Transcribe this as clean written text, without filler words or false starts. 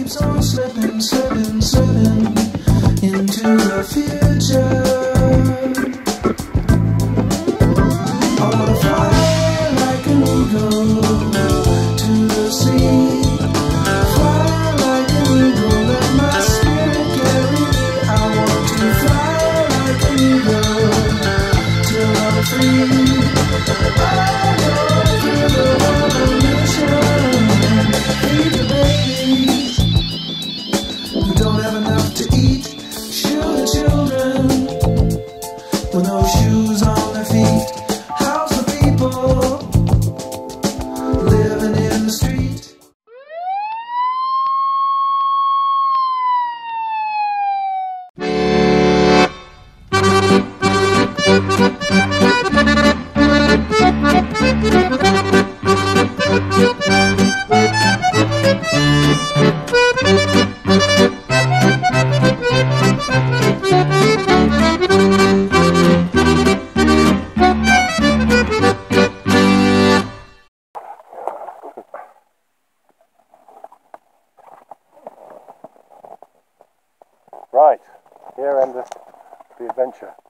keeps on slipping, slipping, slipping into the future. I wanna fly like an eagle to the sea. Fly like an eagle, let my spirit carry me. I want to fly like an eagle till I'm free. I go through the world on mission. Feed the babies who don't have enough to eat. Shoot the children with no shoes on their feet. House the people living in the street. Right, here endeth the adventure.